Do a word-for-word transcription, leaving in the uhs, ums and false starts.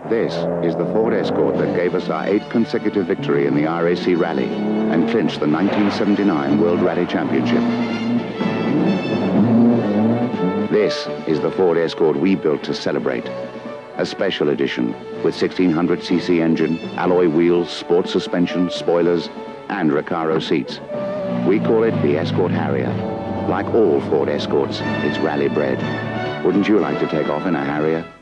This is the Ford Escort that gave us our eighth consecutive victory in the R A C Rally and clinched the nineteen seventy-nine World Rally Championship. This is the Ford Escort we built to celebrate. A special edition with sixteen hundred c c engine, alloy wheels, sport suspension, spoilers, and Recaro seats. We call it the Escort Harrier. Like all Ford Escorts, it's rally bred. Wouldn't you like to take off in a Harrier?